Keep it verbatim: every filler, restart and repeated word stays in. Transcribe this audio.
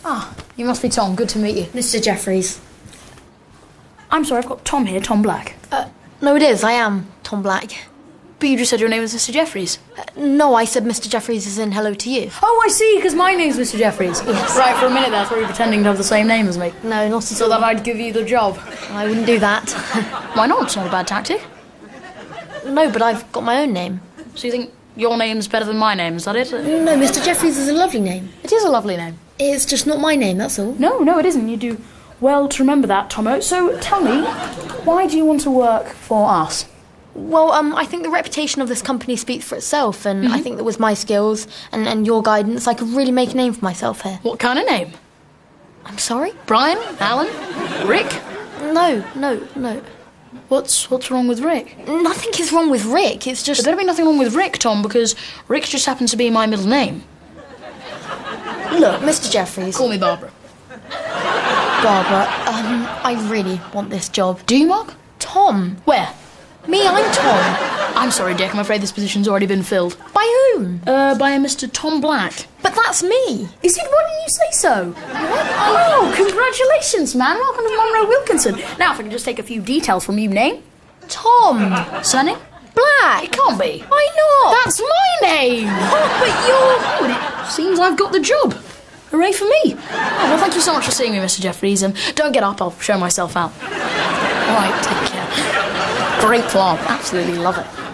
Ah, you must be Tom. Good to meet you. Mister Jeffries. I'm sorry, I've got Tom here, Tom Black. Uh, no, it is. I am Tom Black. But you just said your name was Mister Jeffries. Uh, no, I said Mister Jeffries is in hello to you. Oh, I see, because my name's Mister Jeffries. Yes. Right, for a minute there, I thought you were pretending to have the same name as me. No, not at So all. that I'd give you the job. I wouldn't do that. Why not? It's not a bad tactic. No, but I've got my own name. So you think your name's better than my name, is that it? No, Mister Jeffries is a lovely name. It is a lovely name. It's just not my name, that's all. No, no, it isn't. You do well to remember that, Tomo. So tell me, why do you want to work for us? Well, um, I think the reputation of this company speaks for itself, and Mm-hmm. I think that with my skills and, and your guidance, I could really make a name for myself here. What kind of name? I'm sorry? Brian? Alan? Rick? No, no, no. What's what's wrong with Rick? Nothing is wrong with Rick, it's just... There better be nothing wrong with Rick, Tom, because Rick just happens to be my middle name. Look, Mister Jeffries. Call me Barbara. Barbara, um, I really want this job. Do you, Mark? Tom. Where? Me, I'm Tom. I'm sorry, Dick. I'm afraid this position's already been filled. By whom? Uh, by a Mister Tom Black. But that's me. Is it? Why didn't you say so? Oh, congratulations, man. Welcome to Monroe Wilkinson. Now, if I can just take a few details from you. Name? Tom. Surname? Black. It can't be. Why not? That's my name. Oh, but you're... Oh, it seems I've got the job. Hooray for me. Oh, well, thank you so much for seeing me, Mister Jeffries. Um, don't get up. I'll show myself out. All right, take care. Great farm. Absolutely love it.